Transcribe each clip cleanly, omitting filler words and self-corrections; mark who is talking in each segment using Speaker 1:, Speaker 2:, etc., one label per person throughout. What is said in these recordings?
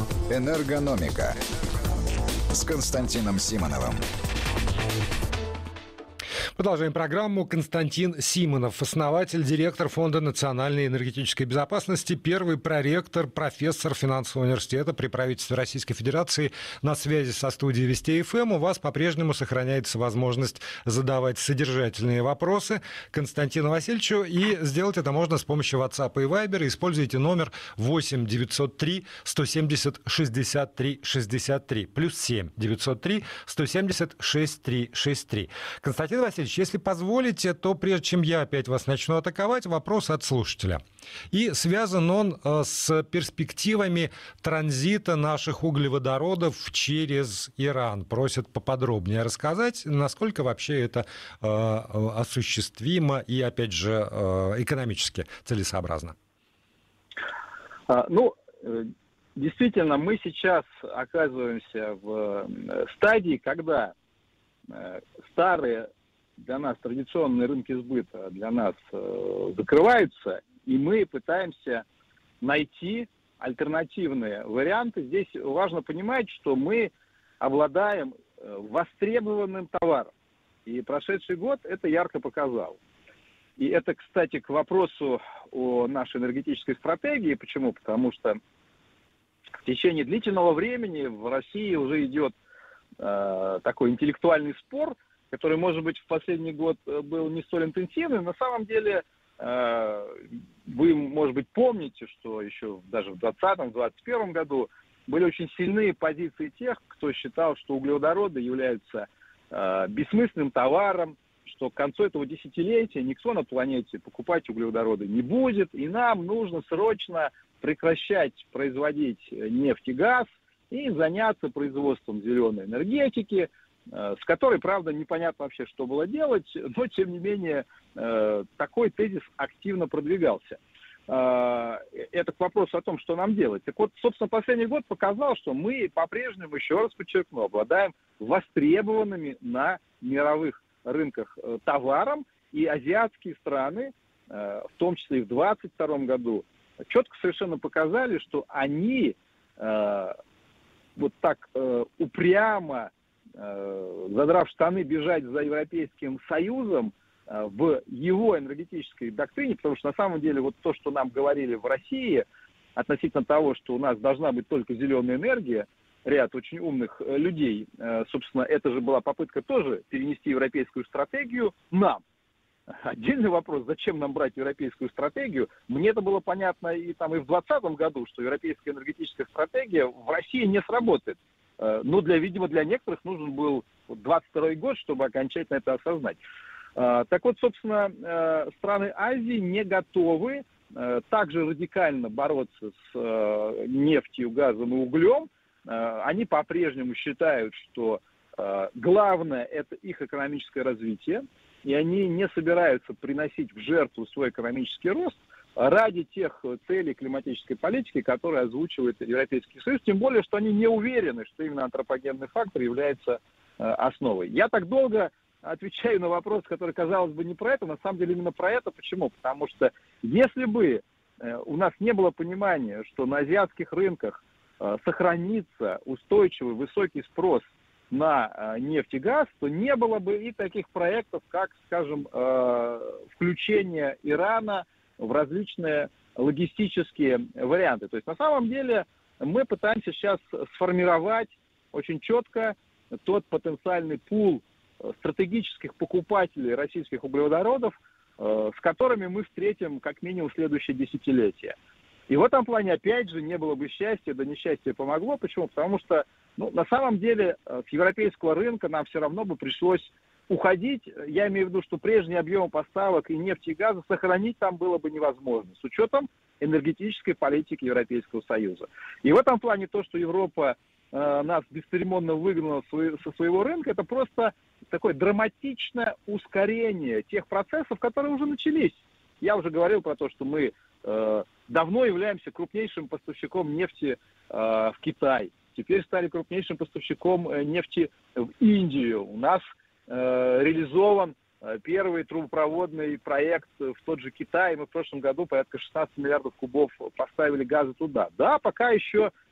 Speaker 1: Энергономика с Константином Симоновым.
Speaker 2: Продолжаем программу. Константин Симонов, основатель, директор Фонда национальной энергетической безопасности, первый проректор, профессор финансового университета при правительстве Российской Федерации, на связи со студией Вести ФМ. У вас по-прежнему сохраняется возможность задавать содержательные вопросы Константину Васильевичу, и сделать это можно с помощью WhatsApp и Viber. Используйте номер 8 903 170 63 63 плюс 7 903 170 63 63. Константин Васильевич, если позволите, то прежде чем я опять вас начну атаковать, вопрос от слушателя. И связан он с перспективами транзита наших углеводородов через Иран. Просят поподробнее рассказать, насколько вообще это осуществимо и, опять же, экономически целесообразно.
Speaker 3: Действительно, мы сейчас оказываемся в стадии, когда старые для нас традиционные рынки сбыта для нас закрываются, и мы пытаемся найти альтернативные варианты. Здесь важно понимать, что мы обладаем востребованным товаром. И прошедший год это ярко показал. И это, кстати, к вопросу о нашей энергетической стратегии. Почему? Потому что в течение длительного времени в России уже идет такой интеллектуальный спор, который, может быть, в последний год был не столь интенсивный. На самом деле, вы, может быть, помните, что еще даже в 2020-2021 году были очень сильные позиции тех, кто считал, что углеводороды являются бессмысленным товаром, что к концу этого десятилетия никто на планете покупать углеводороды не будет, и нам нужно срочно прекращать производить нефть и газ и заняться производством зеленой энергетики, с которой, правда, непонятно вообще, что было делать, но, тем не менее, такой тезис активно продвигался. Это к вопросу о том, что нам делать. Так вот, собственно, последний год показал, что мы по-прежнему, еще раз подчеркну, обладаем востребованными на мировых рынках товаром, и азиатские страны, в том числе и в 2022 году, четко совершенно показали, что они вот так упрямо, задрав штаны, бежать за Европейским Союзом в его энергетической доктрине, потому что на самом деле вот то, что нам говорили в России относительно того, что у нас должна быть только зеленая энергия, ряд очень умных людей, собственно, это же была попытка тоже перенести европейскую стратегию нам. Отдельный вопрос, зачем нам брать европейскую стратегию. Мне это было понятно и в 2020 году, что европейская энергетическая стратегия в России не сработает. Но, видимо, для некоторых нужен был 22 год, чтобы окончательно это осознать. Так вот, собственно, страны Азии не готовы так же радикально бороться с нефтью, газом и углем. Они по-прежнему считают, что главное – это их экономическое развитие, и они не собираются приносить в жертву свой экономический рост ради тех целей климатической политики, которые озвучивает Европейский Союз, тем более, что они не уверены, что именно антропогенный фактор является основой. Я так долго отвечаю на вопрос, который, казалось бы, не про это, на самом деле именно про это. Почему? Потому что если бы у нас не было понимания, что на азиатских рынках сохранится устойчивый высокий спрос на нефть и газ, то не было бы и таких проектов, как, скажем, включение Ирана в различные логистические варианты. То есть на самом деле мы пытаемся сейчас сформировать очень четко тот потенциальный пул стратегических покупателей российских углеводородов, с которыми мы встретим как минимум следующее десятилетие. И в этом плане, опять же, не было бы счастья, да несчастье помогло. Почему? Потому что, на самом деле, с европейского рынка нам все равно бы пришлось уходить. Я имею в виду, что прежний объем поставок и нефти, и газа сохранить там было бы невозможно, с учетом энергетической политики Европейского Союза. И в этом плане то, что Европа нас бесцеремонно выгнала со своего рынка, это просто такое драматичное ускорение тех процессов, которые уже начались. Я уже говорил про то, что мы давно являемся крупнейшим поставщиком нефти в Китай. Теперь стали крупнейшим поставщиком нефти в Индию. У нас реализован первый трубопроводный проект в тот же Китай. Мы в прошлом году порядка 16 миллиардов кубов поставили газа туда. Да, пока еще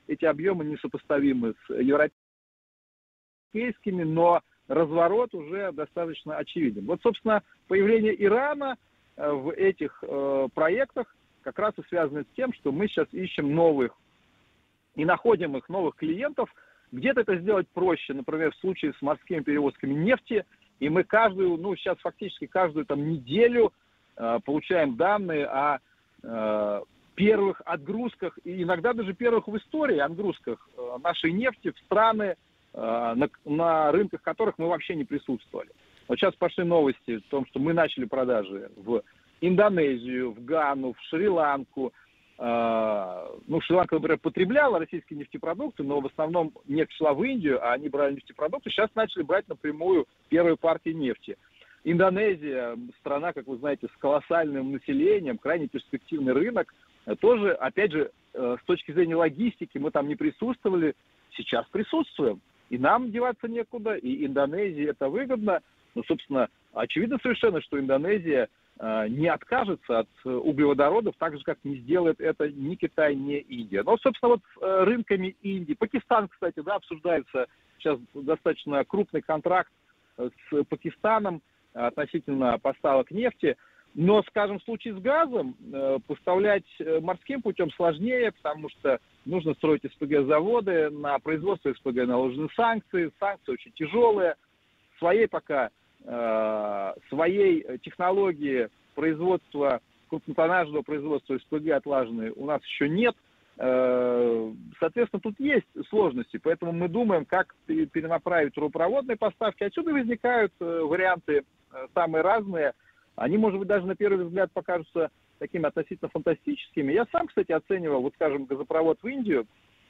Speaker 3: эти объемы несопоставимы с европейскими, но разворот уже достаточно очевиден. Вот, собственно, появление Ирана в этих проектах как раз и связано с тем, что мы сейчас ищем новых и находим их новых клиентов. Где-то это сделать проще, например, в случае с морскими перевозками нефти, и мы каждую, сейчас фактически каждую неделю получаем данные о первых отгрузках, и иногда даже первых в истории отгрузках нашей нефти в страны, на рынках которых мы вообще не присутствовали. Вот сейчас пошли новости о том, что мы начали продажи в Индонезию, в Гану, в Шри-Ланку. Шри-Ланка, например, потребляла российские нефтепродукты, но в основном нефть шла в Индию, а они брали нефтепродукты. Сейчас начали брать напрямую первые партии нефти. Индонезия, страна, как вы знаете, с колоссальным населением, крайне перспективный рынок. Тоже, опять же, с точки зрения логистики, мы там не присутствовали, сейчас присутствуем. И нам деваться некуда, и Индонезии это выгодно. Собственно, очевидно совершенно, что Индонезия не откажется от углеводородов, так же, как не сделает это ни Китай, ни Индия. Но, собственно, вот с рынками Индии. Пакистан, кстати, обсуждается сейчас достаточно крупный контракт с Пакистаном относительно поставок нефти. Но, скажем, в случае с газом поставлять морским путем сложнее, потому что нужно строить СПГ-заводы, на производство СПГ наложены санкции очень тяжелые. Своей технологии производства, крупнотоннажного производства СПГ отлаженной у нас еще нет. Соответственно, тут есть сложности, поэтому мы думаем, как перенаправить трубопроводные поставки. Отсюда возникают варианты самые разные. Они, может быть, даже на первый взгляд покажутся такими относительно фантастическими. Я сам, кстати, оценивал, вот, скажем, газопровод в Индию,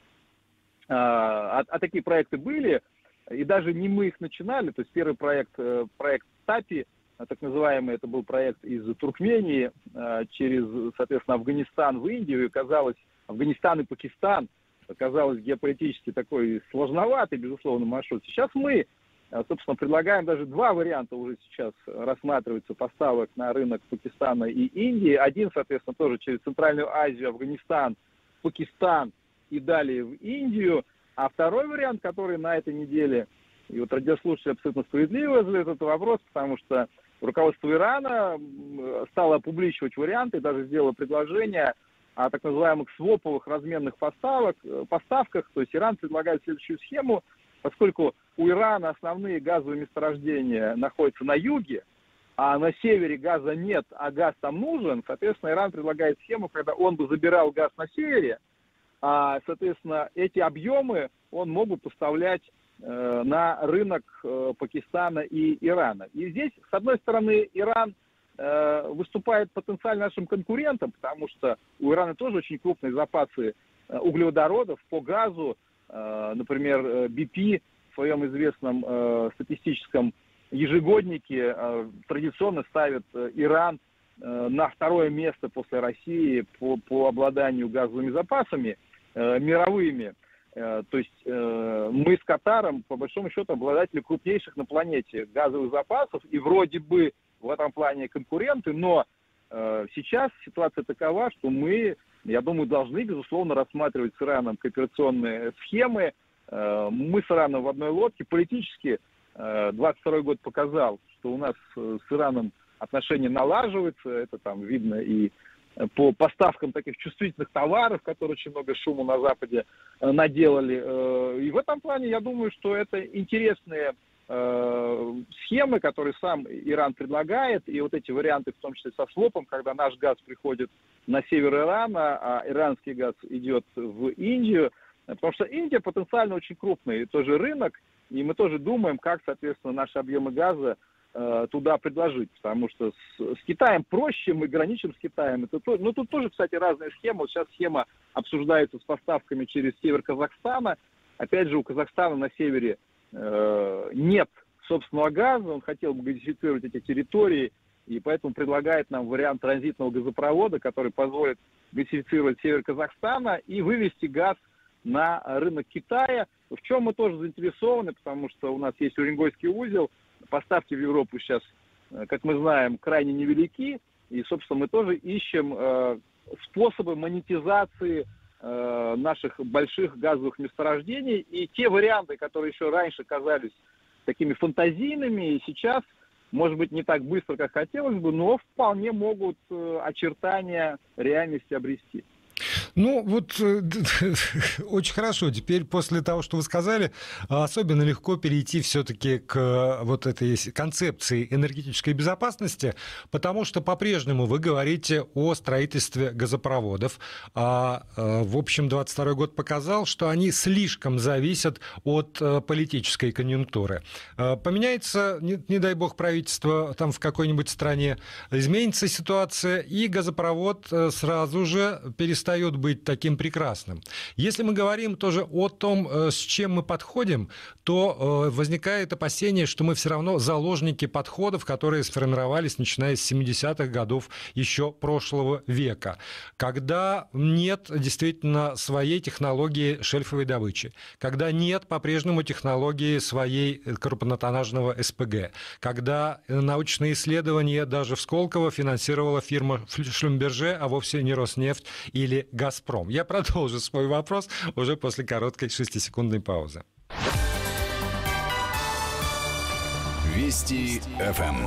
Speaker 3: такие проекты были, и даже не мы их начинали, то есть первый проект ТАПИ, так называемый, это был проект из Туркмении через, соответственно, Афганистан в Индию, и казалось, Афганистан и Пакистан, оказалось геополитически такой сложноватый, безусловно, маршрут. Сейчас мы, собственно, предлагаем даже два варианта уже сейчас рассматриваться поставок на рынок Пакистана и Индии. Один, соответственно, тоже через Центральную Азию, Афганистан, Пакистан и далее в Индию. А второй вариант, который на этой неделе, и вот радиослушатели абсолютно справедливо задают этот вопрос, потому что руководство Ирана стало опубличивать варианты, даже сделало предложение о так называемых своповых разменных поставках. То есть Иран предлагает следующую схему, поскольку у Ирана основные газовые месторождения находятся на юге, а на севере газа нет, а газ там нужен, соответственно, Иран предлагает схему, когда он бы забирал газ на севере, а, соответственно, эти объемы он мог бы поставлять на рынок Пакистана и Ирана. И здесь, с одной стороны, Иран выступает потенциально нашим конкурентом, потому что у Ирана тоже очень крупные запасы углеводородов по газу. Например, BP в своем известном статистическом ежегоднике традиционно ставит Иран на второе место после России по обладанию газовыми запасами мировыми. То есть мы с Катаром, по большому счету, обладатели крупнейших на планете газовых запасов, и вроде бы в этом плане конкуренты, но сейчас ситуация такова, что мы, я думаю, должны, безусловно, рассматривать с Ираном кооперационные схемы. Мы с Ираном в одной лодке. Политически 22 год показал, что у нас с Ираном отношения налаживаются. Это там видно и по поставкам таких чувствительных товаров, которые очень много шума на Западе наделали. И в этом плане я думаю, что это интересные схемы, которые сам Иран предлагает, и вот эти варианты, в том числе со свопом, когда наш газ приходит на север Ирана, а иранский газ идет в Индию, потому что Индия потенциально очень крупный тоже рынок, и мы тоже думаем, как, соответственно, наши объемы газа туда предложить, потому что с Китаем проще, мы граничим с Китаем. Но тут тоже, кстати, разные схемы. Вот сейчас схема обсуждается с поставками через север Казахстана. Опять же, у Казахстана на севере нет собственного газа, он хотел бы газифицировать эти территории, и поэтому предлагает нам вариант транзитного газопровода, который позволит газифицировать север Казахстана и вывести газ на рынок Китая, в чем мы тоже заинтересованы, потому что у нас есть Уренгойский узел, поставки в Европу сейчас, как мы знаем, крайне невелики, и, собственно, мы тоже ищем способы монетизации наших больших газовых месторождений. И те варианты, которые еще раньше казались такими фантазийными, сейчас, может быть, не так быстро, как хотелось бы, но вполне могут очертания реальности обрести.
Speaker 2: Ну, вот очень хорошо. Теперь после того, что вы сказали, особенно легко перейти все-таки к вот этой концепции энергетической безопасности, потому что по-прежнему вы говорите о строительстве газопроводов. В общем, 22 год показал, что они слишком зависят от политической конъюнктуры. Поменяется, не дай бог, правительство там в какой-нибудь стране, изменится ситуация, и газопровод сразу же перестает быть таким прекрасным. Если мы говорим тоже о том, с чем мы подходим, то возникает опасение, что мы все равно заложники подходов, которые сформировались, начиная с 70-х годов еще прошлого века, когда нет действительно своей технологии шельфовой добычи, когда нет по-прежнему технологии своей крупнотоннажного СПГ, когда научные исследования даже в Сколково финансировала фирма Шлюмберже, а вовсе не Роснефть или «Газпром». Я продолжу свой вопрос уже после короткой 6-секундной паузы.
Speaker 1: Вести ФМ.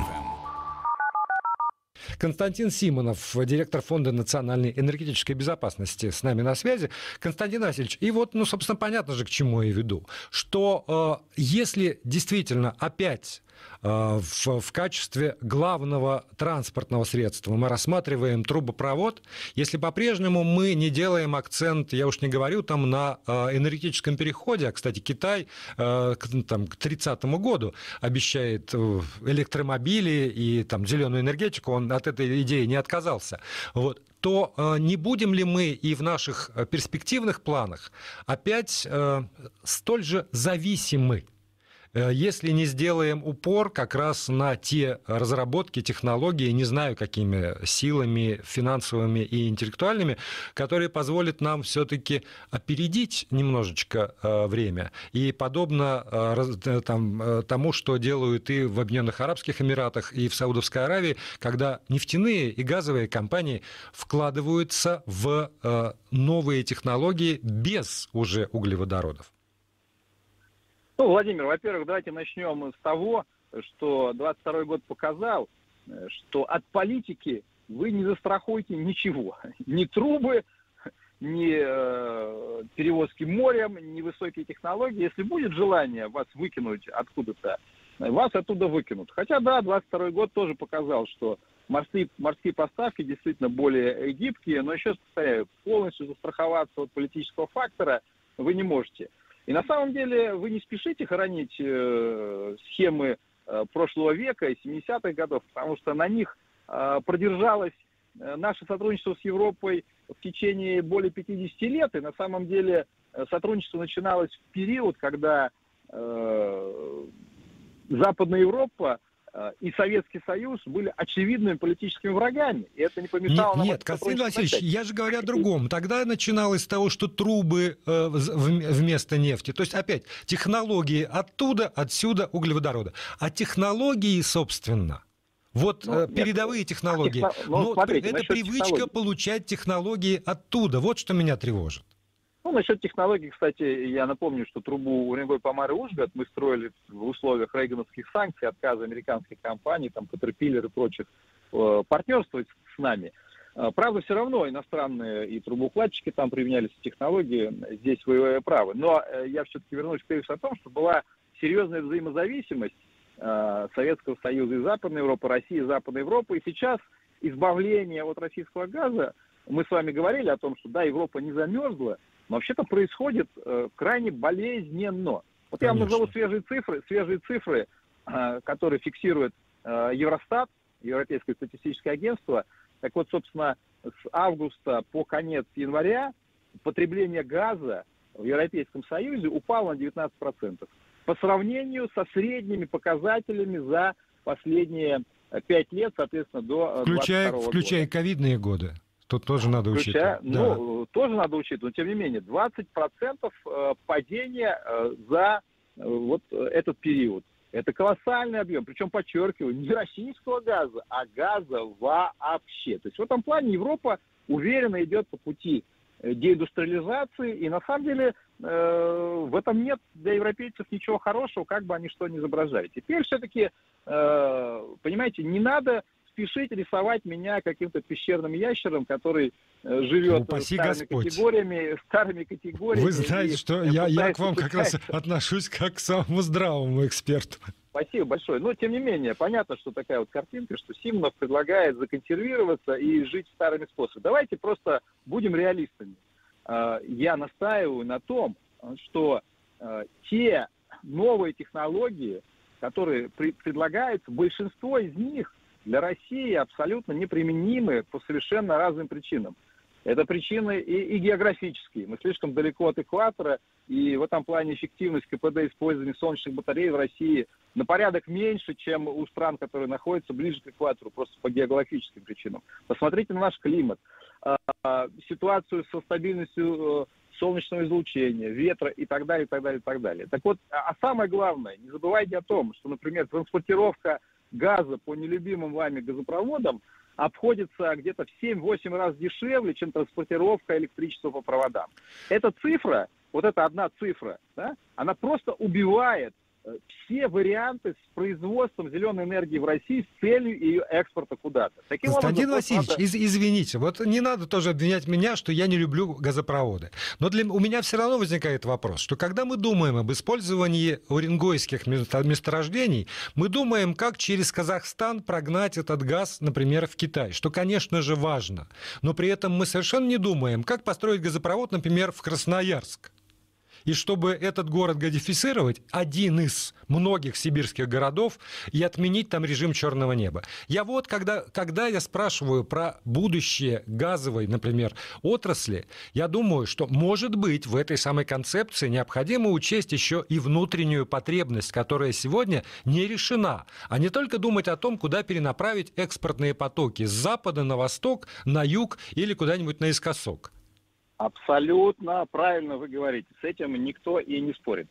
Speaker 2: Константин Симонов, директор Фонда национальной энергетической безопасности, с нами на связи. Константин Васильевич, и вот, собственно, понятно же, к чему я веду, что если действительно опять в качестве главного транспортного средства мы рассматриваем трубопровод, если по-прежнему мы не делаем акцент, я уж не говорю там на энергетическом переходе, а, кстати, Китай к 30 году обещает электромобили и там зеленую энергетику, он от этой идеи не отказался, вот, то не будем ли мы и в наших перспективных планах опять столь же зависимы, если не сделаем упор как раз на те разработки, технологии, не знаю, какими силами финансовыми и интеллектуальными, которые позволят нам все-таки опередить немножечко время. И подобно тому, что делают и в Объединенных Арабских Эмиратах, и в Саудовской Аравии, когда нефтяные и газовые компании вкладываются в новые технологии без уже углеводородов.
Speaker 3: Ну, Владимир, во-первых, давайте начнем с того, что 22 год показал, что от политики вы не застрахуете ничего. Ни трубы, ни перевозки морем, ни высокие технологии. Если будет желание вас выкинуть откуда-то, вас оттуда выкинут. Хотя, да, 22 год тоже показал, что морские поставки действительно более гибкие, но еще раз повторяю, полностью застраховаться от политического фактора вы не можете. И на самом деле вы не спешите хоронить схемы прошлого века и 70-х годов, потому что на них продержалось наше сотрудничество с Европой в течение более 50 лет. И на самом деле сотрудничество начиналось в период, когда Западная Европа и Советский Союз были очевидными политическими врагами. И это не помешало нам...
Speaker 2: Нет, Константин Васильевич, я же говорю о другом. Тогда начиналось с того, что трубы вместо нефти. То есть, опять, технологии оттуда, отсюда, углеводорода. А технологии, собственно, передовые технологии.
Speaker 3: Смотрите,
Speaker 2: это привычка получать технологии оттуда. Вот что меня тревожит.
Speaker 3: Насчет технологий, кстати, я напомню, что трубу Уренгой-Помары-Ужгород мы строили в условиях рейгановских санкций, отказа американских компаний, там, Caterpillar и прочих, партнерствовать с нами. Правда, все равно иностранные и трубоукладчики там применялись технологии, здесь вы правы. Но я все-таки вернусь к тезису о том, что была серьезная взаимозависимость Советского Союза и Западной Европы, России и Западной Европы. И сейчас избавление от российского газа, мы с вами говорили о том, что да, Европа не замерзла, но вообще-то происходит крайне болезненно. Вот я вам назову свежие цифры, которые фиксирует Евростат, Европейское статистическое агентство. Так вот, собственно, с августа по конец января потребление газа в Европейском Союзе упало на 19%. По сравнению со средними показателями за последние 5 лет, соответственно, до 2022 года.
Speaker 2: Включая ковидные годы. Тут тоже надо учитывать.
Speaker 3: Тоже надо учитывать, но тем не менее, 20% падения за этот период. Это колоссальный объем. Причем, подчеркиваю, не российского газа, а газа вообще. То есть в этом плане Европа уверенно идет по пути деиндустриализации, и на самом деле в этом нет для европейцев ничего хорошего, как бы они что ни изображали. Теперь все-таки, понимаете, не надо спешить рисовать меня каким-то пещерным ящером, который живет старыми категориями.
Speaker 2: Вы знаете, что я к вам как раз отношусь как к самому здравому эксперту.
Speaker 3: Спасибо большое. Но, тем не менее, понятно, что такая вот картинка, что Симонов предлагает законсервироваться и жить старыми способами. Давайте просто будем реалистами. Я настаиваю на том, что те новые технологии, которые предлагаются, большинство из них для России абсолютно неприменимы по совершенно разным причинам. Это причины и географические. Мы слишком далеко от экватора, и в этом плане эффективность КПД использования солнечных батарей в России на порядок меньше, чем у стран, которые находятся ближе к экватору, просто по географическим причинам. Посмотрите на наш климат, ситуацию со стабильностью солнечного излучения, ветра и так далее, и так далее, и так далее. Так вот, а самое главное, не забывайте о том, что, например, транспортировка газа по нелюбимым вами газопроводам обходится где-то в 7-8 раз дешевле, чем транспортировка электричества по проводам. Эта цифра, вот эта одна цифра, да, она просто убивает все варианты с производством зеленой энергии в России с целью ее экспорта куда-то.
Speaker 2: Константин Васильевич, извините, вот не надо тоже обвинять меня, что я не люблю газопроводы. Но у меня все равно возникает вопрос, что когда мы думаем об использовании уренгойских месторождений, мы думаем, как через Казахстан прогнать этот газ, например, в Китай, что, конечно же, важно. Но при этом мы совершенно не думаем, как построить газопровод, например, в Красноярск. И чтобы этот город газифицировать, один из многих сибирских городов, и отменить там режим черного неба. Когда я спрашиваю про будущее газовой, например, отрасли, я думаю, что, может быть, в этой самой концепции необходимо учесть еще и внутреннюю потребность, которая сегодня не решена, а не только думать о том, куда перенаправить экспортные потоки с запада на восток, на юг или куда-нибудь наискосок.
Speaker 3: Абсолютно правильно вы говорите. С этим никто и не спорит.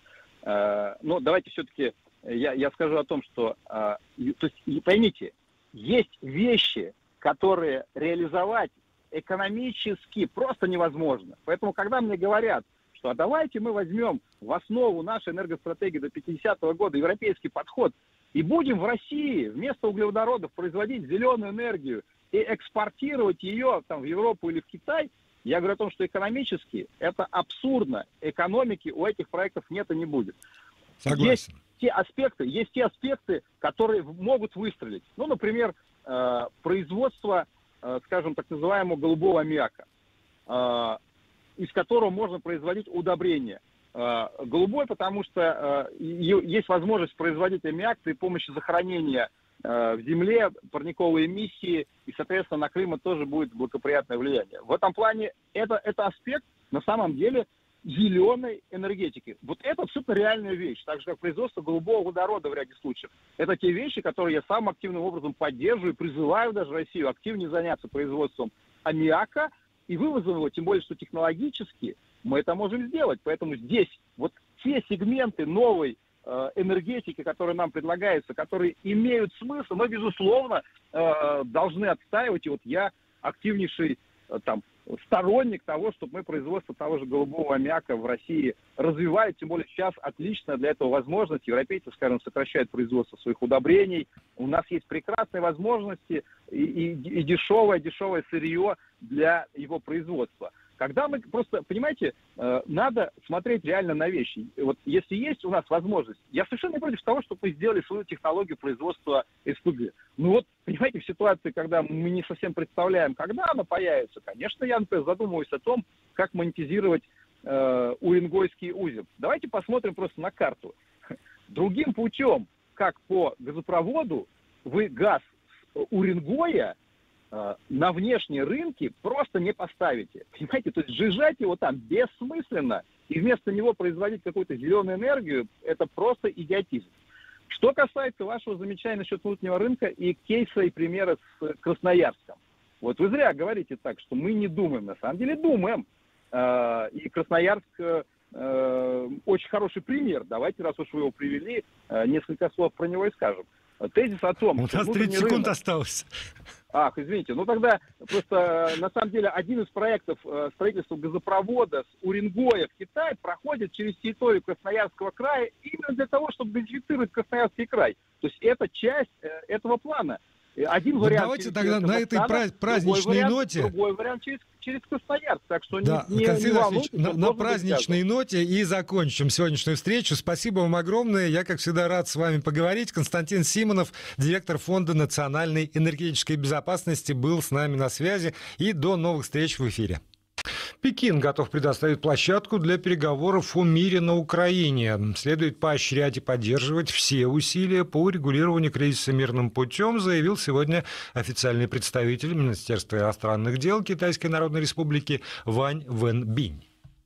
Speaker 3: Но давайте все-таки я скажу о том, что... То есть, поймите, есть вещи, которые реализовать экономически просто невозможно. Поэтому, когда мне говорят, что а давайте мы возьмем в основу нашей энергостратегии до 50-го года европейский подход и будем в России вместо углеводородов производить зеленую энергию и экспортировать ее там, в Европу или в Китай, я говорю о том, что экономически это абсурдно. Экономики у этих проектов нет и не будет.
Speaker 2: Согласен.
Speaker 3: Есть те аспекты, которые могут выстрелить. Ну, например, производство, скажем, так называемого голубого аммиака, из которого можно производить удобрения. Голубой, потому что есть возможность производить аммиак при помощи захоронения в земле, парниковые эмиссии, и, соответственно, на климат тоже будет благоприятное влияние. В этом плане это аспект, на самом деле, зеленой энергетики. Вот это абсолютно реальная вещь, так же, как производство голубого водорода в ряде случаев. Это те вещи, которые я сам активным образом поддерживаю, призываю даже Россию активнее заняться производством аммиака и вывозом его, тем более, что технологически мы это можем сделать. Поэтому здесь вот те сегменты новой энергетики, которые нам предлагаются, которые имеют смысл, но, безусловно, должны отстаивать. И вот я активнейший сторонник того, чтобы мы производство того же голубого аммиака в России развивали, тем более сейчас отлично для этого возможность. Европейцы, скажем, сокращают производство своих удобрений. У нас есть прекрасные возможности и дешевое сырье для его производства. Когда мы просто, понимаете, надо смотреть реально на вещи. Вот если есть у нас возможность, я совершенно не против того, чтобы мы сделали свою технологию производства СПГ. Ну вот, понимаете, в ситуации, когда мы не совсем представляем, когда она появится, конечно, я, например, задумываюсь о том, как монетизировать Уренгойский узел. Давайте посмотрим просто на карту. Другим путем, как по газопроводу, вы газ с Уренгоя на внешние рынки просто не поставите. Понимаете, то есть сжижать его там бессмысленно и вместо него производить какую-то зеленую энергию, это просто идиотизм. Что касается вашего замечания насчет внутреннего рынка и кейса и примера с Красноярском. Вот вы зря говорите так, что мы не думаем. На самом деле думаем. И Красноярск очень хороший пример. Давайте, раз уж вы его привели, несколько слов про него и скажем. тезис о том,
Speaker 2: У
Speaker 3: что
Speaker 2: нас 30 секунд
Speaker 3: рынок...
Speaker 2: осталось.
Speaker 3: Ах, извините. Ну тогда просто на самом деле один из проектов строительства газопровода с Уренгоя в Китай проходит через территорию Красноярского края именно для того, чтобы газифицировать Красноярский край. То есть это часть этого плана. Один вариант
Speaker 2: давайте тогда на этой праздничной ноте...
Speaker 3: Другой вариант через Красноярск. Так что
Speaker 2: да,
Speaker 3: не волнуйтесь.
Speaker 2: На праздничной ноте и закончим сегодняшнюю встречу. Спасибо вам огромное. Я, как всегда, рад с вами поговорить. Константин Симонов, директор Фонда национальной энергетической безопасности, был с нами на связи. И до новых встреч в эфире. Пекин готов предоставить площадку для переговоров о мире на Украине. Следует поощрять и поддерживать все усилия по урегулированию кризиса мирным путем, заявил сегодня официальный представитель Министерства иностранных дел Китайской Народной Республики Вань Вэнбинь.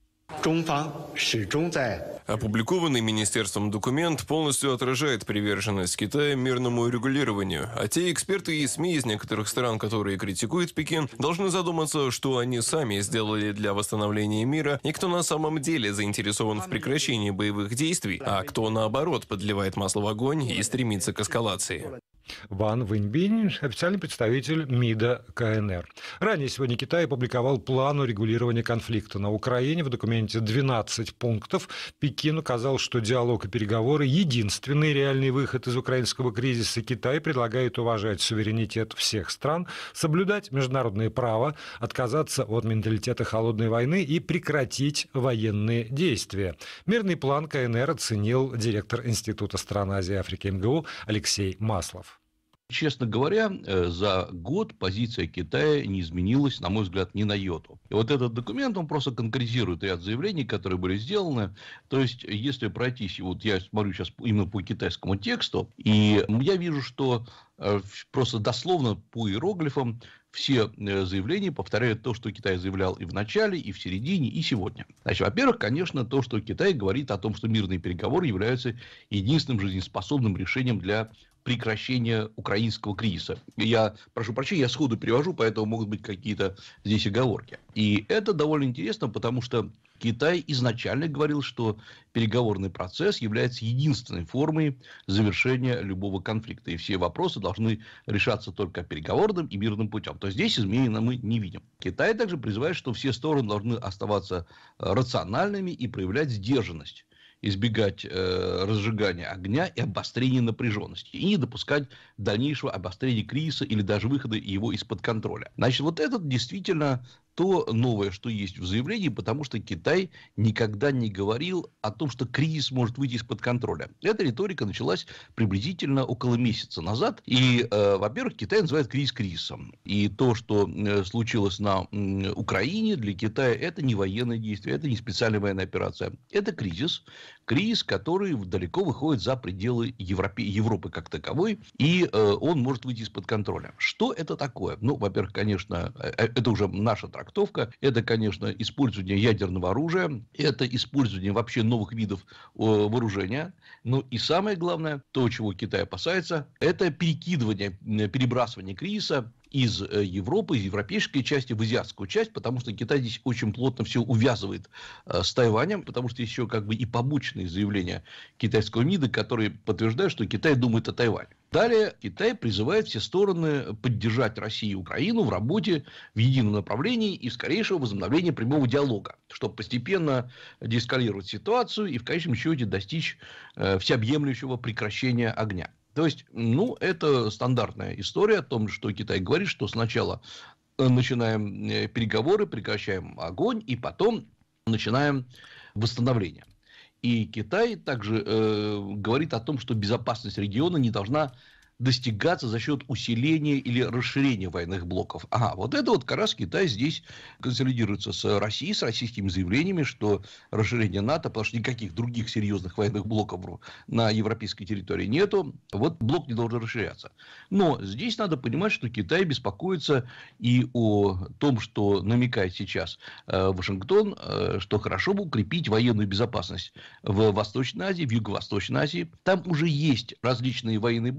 Speaker 4: Опубликованный министерством документ полностью отражает приверженность Китая мирному урегулированию, а те эксперты и СМИ из некоторых стран, которые критикуют Пекин, должны задуматься, что они сами сделали для восстановления мира и кто на самом деле заинтересован в прекращении боевых действий, а кто, наоборот, подливает масло в огонь и стремится к эскалации.
Speaker 2: Ван Вэньбинь, официальный представитель МИДа КНР. Ранее сегодня Китай опубликовал план урегулирования конфликта на Украине. В документе 12 пунктов. Пекин указал, что диалог и переговоры – единственный реальный выход из украинского кризиса. Китай предлагает уважать суверенитет всех стран, соблюдать международное право, отказаться от менталитета холодной войны и прекратить военные действия. Мирный план КНР оценил директор Института стран Азии и Африки МГУ Алексей Маслов.
Speaker 5: Честно говоря, за год позиция Китая не изменилась, на мой взгляд, ни на йоту. И вот этот документ, он просто конкретизирует ряд заявлений, которые были сделаны. То есть, если пройтись, вот я смотрю сейчас именно по китайскому тексту, и я вижу, что просто дословно по иероглифам все заявления повторяют то, что Китай заявлял и в начале, и в середине, и сегодня. Значит, во-первых, конечно, то, что Китай говорит о том, что мирные переговоры являются единственным жизнеспособным решением для прекращения украинского кризиса. Я прошу прощения, я сходу перевожу, поэтому могут быть какие-то здесь оговорки. И это довольно интересно, потому что Китай изначально говорил, что переговорный процесс является единственной формой завершения любого конфликта. И все вопросы должны решаться только переговорным и мирным путем. То здесь изменения мы не видим. Китай также призывает, что все стороны должны оставаться рациональными и проявлять сдержанность, избегать разжигания огня и обострения напряженности, и не допускать дальнейшего обострения кризиса или даже выхода его из-под контроля. Значит, вот это действительно то новое, что есть в заявлении, потому что Китай никогда не говорил о том, что кризис может выйти из-под контроля. Эта риторика началась приблизительно около месяца назад. И, во-первых, Китай называет кризис кризисом. И то, что случилось на Украине, для Китая это не военное действие, это не специальная военная операция. Это кризис. Кризис, который далеко выходит за пределы Европы как таковой, и он может выйти из-под контроля. Что это такое? Ну, во-первых, конечно, это уже наша трактовка. Это, конечно, использование ядерного оружия. Это использование вообще новых видов вооружения. Ну, и самое главное, то, чего Китай опасается, это перебрасывание кризиса из Европы, из европейской части в азиатскую часть, потому что Китай здесь очень плотно все увязывает с Тайванем, потому что есть еще как бы и побочные заявления китайского МИДа, которые подтверждают, что Китай думает о Тайване. Далее Китай призывает все стороны поддержать Россию и Украину в работе в едином направлении и скорейшего возобновления прямого диалога, чтобы постепенно деэскалировать ситуацию и в конечном счете достичь всеобъемлющего прекращения огня. То есть, ну, это стандартная история о том, что Китай говорит, что сначала начинаем переговоры, прекращаем огонь, и потом начинаем восстановление. И Китай также говорит о том, что безопасность региона не должна достигаться за счет усиления или расширения военных блоков. Ага, вот это вот как раз Китай здесь консолидируется с Россией, с российскими заявлениями, что расширение НАТО, потому что никаких других серьезных военных блоков на европейской территории нету, вот блок не должен расширяться. Но здесь надо понимать, что Китай беспокоится и о том, что намекает сейчас Вашингтон, что хорошо бы укрепить военную безопасность в Восточной Азии, в Юго-Восточной Азии. Там уже есть различные военные блоки, небольшие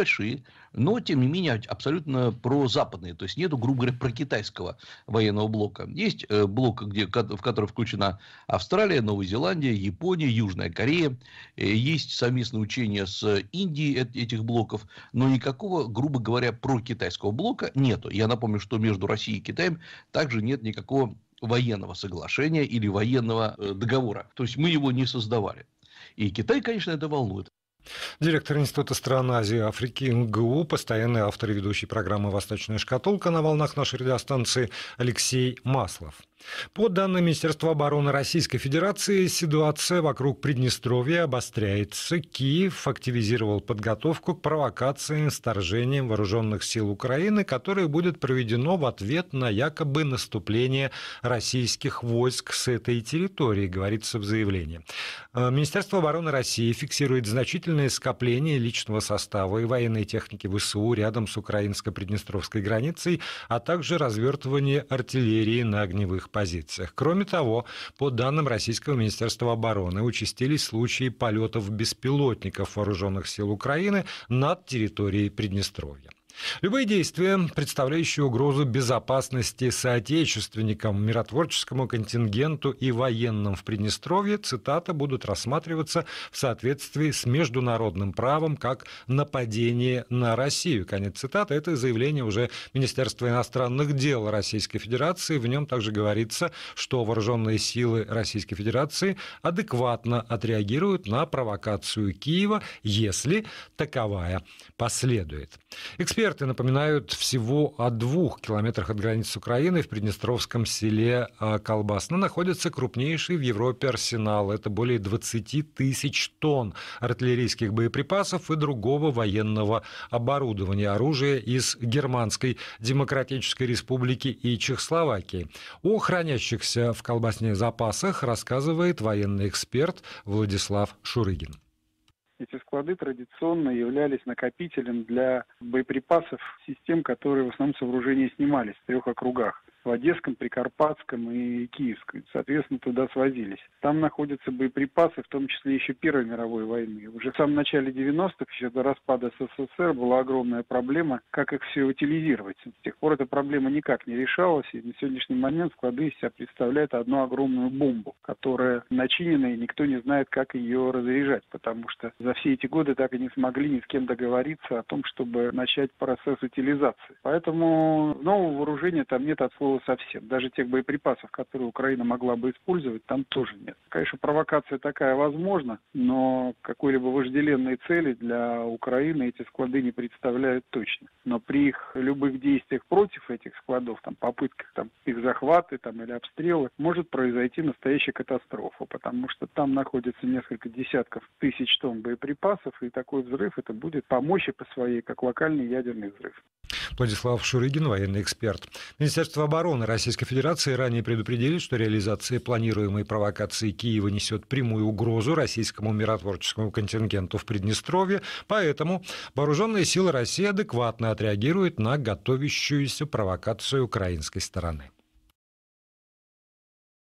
Speaker 5: небольшие, но, тем не менее, абсолютно прозападные. То есть, нету, грубо говоря, прокитайского военного блока. Есть блок, в который включена Австралия, Новая Зеландия, Япония, Южная Корея. Есть совместные учения с Индией этих блоков, но никакого, грубо говоря, прокитайского блока нету. Я напомню, что между Россией и Китаем также нет никакого военного соглашения или военного договора. То есть, мы его не создавали. И Китай, конечно, это волнует.
Speaker 2: Директор Института стран Азии и Африки МГУ, постоянный автор и ведущий программы «Восточная шкатулка» на волнах нашей радиостанции Алексей Маслов. По данным Министерства обороны Российской Федерации, ситуация вокруг Приднестровья обостряется. Киев активизировал подготовку к провокациям с вторжением вооруженных сил Украины, которое будет проведено в ответ на якобы наступление российских войск с этой территории, говорится в заявлении. Министерство обороны России фиксирует значительное скопление личного состава и военной техники ВСУ рядом с украинско-приднестровской границей, а также развертывание артиллерии на огневых позициях. Кроме того, по данным Российского Министерства обороны, участились случаи полетов беспилотников вооруженных сил Украины над территорией Приднестровья. Любые действия, представляющие угрозу безопасности соотечественникам, миротворческому контингенту и военным в Приднестровье, цитата, будут рассматриваться в соответствии с международным правом как нападение на Россию. Конец цитаты. Это заявление уже Министерства иностранных дел Российской Федерации. В нем также говорится, что вооруженные силы Российской Федерации адекватно отреагируют на провокацию Киева, если таковая последует. Эксперты напоминают, всего о 2 километрах от границы Украины в приднестровском селе Колбасно находится крупнейший в Европе арсенал. Это более 20 тысяч тонн артиллерийских боеприпасов и другого военного оборудования, оружия из Германской Демократической Республики и Чехословакии. О хранящихся в Колбасне запасах рассказывает военный эксперт Владислав Шурыгин.
Speaker 6: Эти склады традиционно являлись накопителем для боеприпасов систем, которые в основном с вооружения снимались в 3 округах. В Одесском, Прикарпатском и Киевском. Соответственно, туда свозились. Там находятся боеприпасы, в том числе еще Первой мировой войны. Уже в самом начале 90-х, еще до распада СССР, была огромная проблема, как их все утилизировать. С тех пор эта проблема никак не решалась, и на сегодняшний момент склады из себя представляют одну огромную бомбу, которая начинена, и никто не знает, как ее разряжать, потому что за все эти годы так и не смогли ни с кем договориться о том, чтобы начать процесс утилизации. Поэтому нового вооружения там нет от слова совсем. Даже тех боеприпасов, которые Украина могла бы использовать, там тоже нет. Конечно, провокация такая возможна, но какой-либо вожделенной цели для Украины эти склады не представляют точно. Но при их любых действиях против этих складов, там, попытках там, их захвата там, или обстрела, может произойти настоящая катастрофа, потому что там находится несколько десятков тысяч тонн боеприпасов, и такой взрыв это будет по мощи по своей, как локальный ядерный взрыв.
Speaker 2: Владислав Шурыгин, военный эксперт. Министерство обороны Российской Федерации ранее предупредили, что реализация планируемой провокации Киева несет прямую угрозу российскому миротворческому контингенту в Приднестровье, поэтому вооруженные силы России адекватно отреагируют на готовящуюся провокацию украинской стороны.